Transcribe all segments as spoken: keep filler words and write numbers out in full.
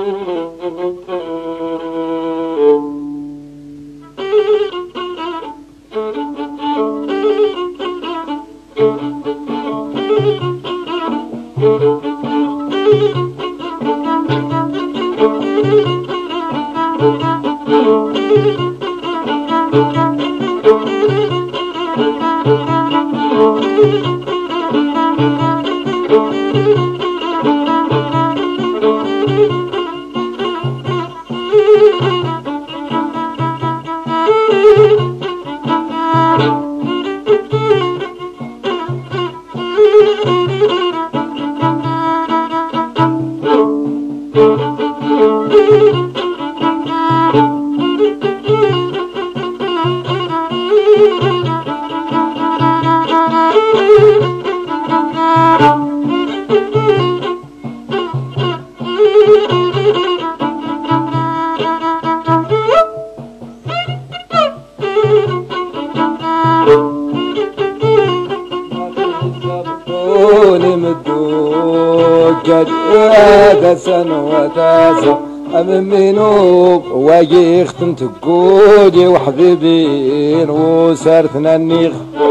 هذا سنة وتاسع أممينو ويختم تقودي وحبيبين وسارتنا النيغ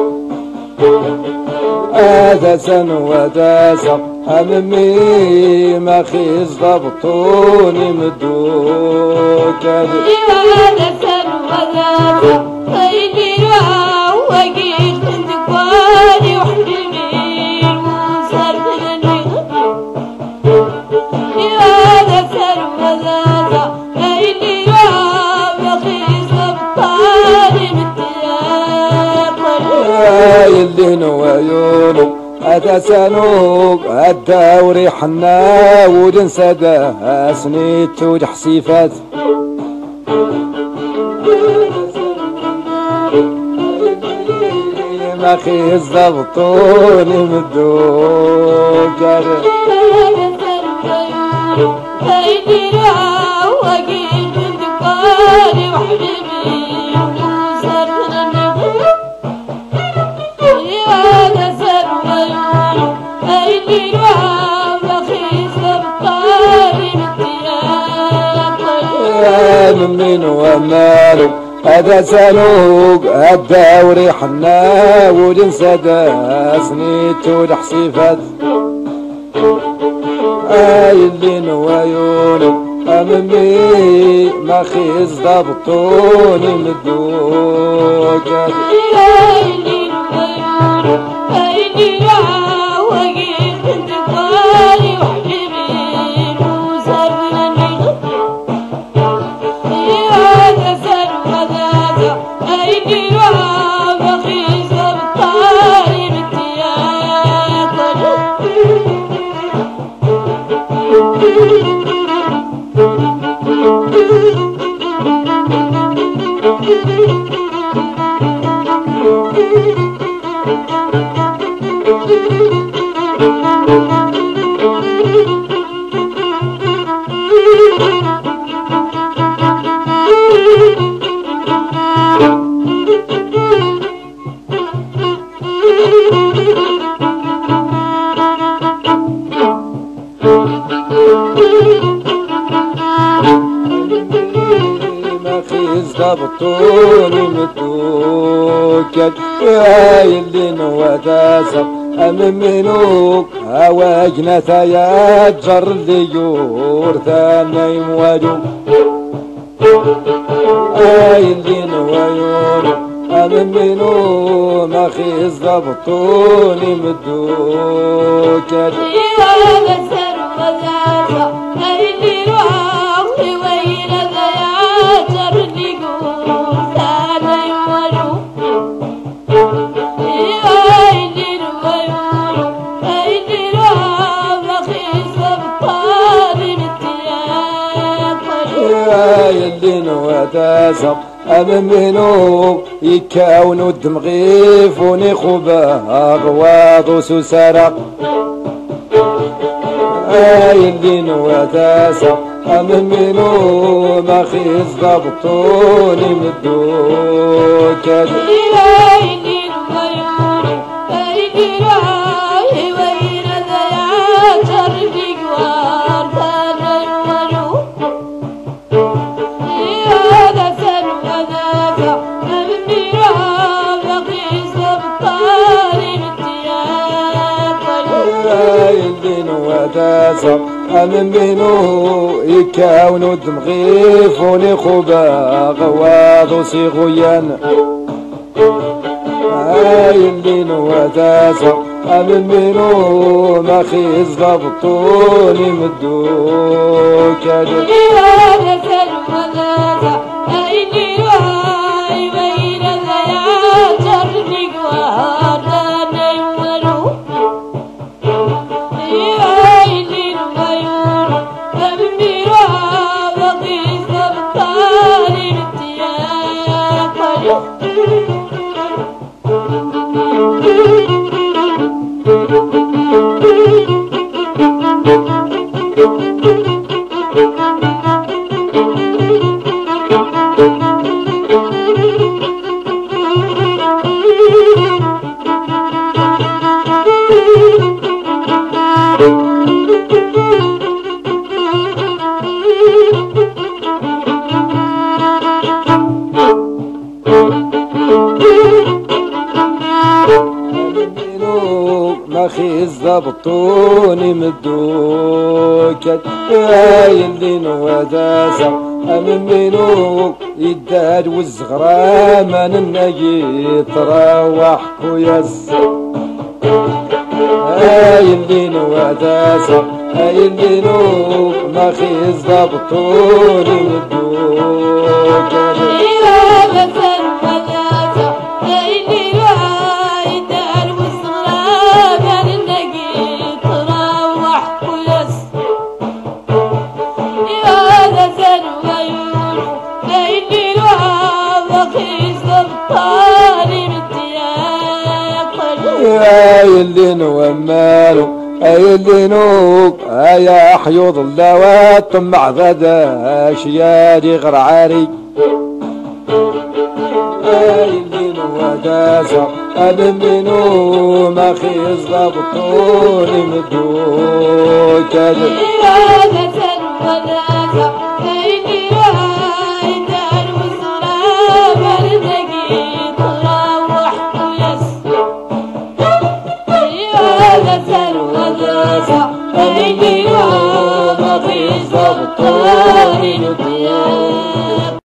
هذا سنة وتاسع أممي ما خيز ضبطوني مدوك هذا سنة وتاسع خيدي ويختم تقودي وحبيبين وسارتنا النيغ اللي نويونو أتسانوك الدوري حنا ودنسى ده سنيت وجحسيفات ما خيز ضبطوني مدوك من ومالو هذا سانوق الدوري حنا ودنسى ده سنيت ولحسيفات اي اللي نوايونو اممي ما خيز ضبطوني مدوك اللي نوايونو اللي راوقين كنت قالي وحبيبين وسرنا النغم ضبطوني مدوكك يا اللي نواتاسق أممنوك هواجنا يا جر الليور ثاني مواجو اي اللي نوايونو أممنو ما خيز ضبطوني مدوكك يا بسر وزازة اللي روحي وين ذا جر اللي يلي نواتاسق أممنو يكاونو الدمغيف ونخبا أغواض وسوسرق يلي نواتاسق أممنو ما خيز ضبطوني مدوك يلي نويونو يلي راهي وين ذا يا جربي قوار ثاني ولو من منو يكاونو دمغيفوني خوبا غواضو سيغويان هاي اللي نواتاسا من منو ما خيز ضبطوني مدوك ما خيز ضبطوني مدوكت هاي اللي نواتاسا من منو يداد والزغرامة ننقي تروح كويس هاي اللي نواتاسا هاي اللي نو ما خيز ضبطوني مدوكت يا اللي نومالو اي اللي نوك يا حيوض اللوات مع غدا شيادي غرعاري اي اللي نواتاسا ابن منو ما خيز ضبطوني مدوك ما في ضبطوني